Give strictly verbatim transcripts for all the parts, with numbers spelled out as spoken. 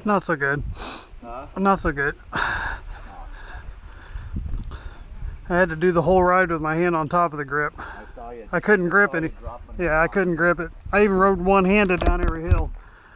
Not so good. Huh? Not so good. I had to do the whole ride with my hand on top of the grip. I saw you. I couldn't grip any. Yeah, I couldn't grip it. I even rode one-handed down every hill.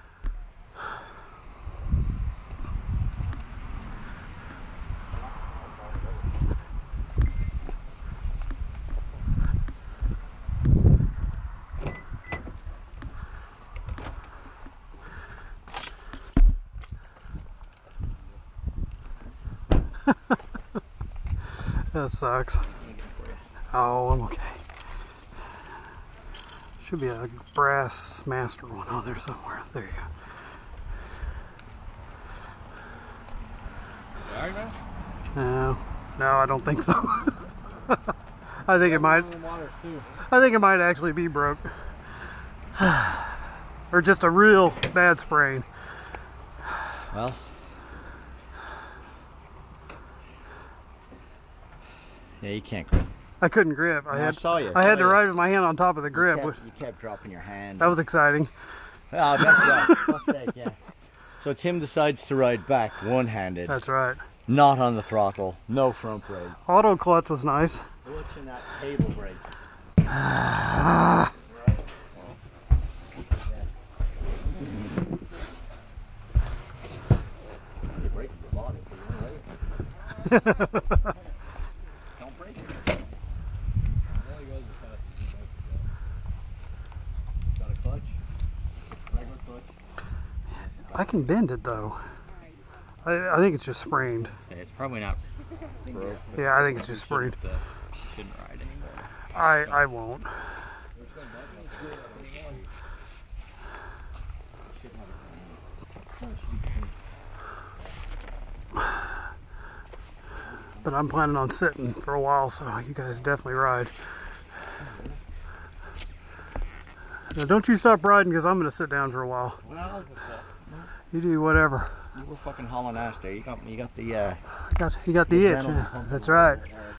That sucks. Oh, I'm okay. Should be a brass master one on there somewhere. There you go. Alright, man? No, no, I don't think so. I think it might. I think it might actually be broke, or just a real bad sprain. Well. Yeah, you can't grip. I couldn't grip. I No, had. I saw you. I I saw had to you. ride with my hand on top of the grip. You kept, you kept dropping your hand. That was exciting. Oh, that's right. Fuck's sake, yeah. So Tim decides to ride back one-handed. That's right. Not on the throttle. No front brake. Auto clutch was nice. Clutching that table brake. You're breaking your body. Don't break it. Got a clutch? Regular clutch? I can bend it though. I, I think it's just sprained. It's probably not broke. Yeah, I think it's just sprained. You shouldn't ride anymore. I I won't. But I'm planning on sitting for a while, so you guys definitely ride. Now don't you stop riding, because I'm going to sit down for a while. Well, You do whatever. you were fucking hauling ass there. You got, you got the, uh... Got, you got the itch. Yeah, that's right.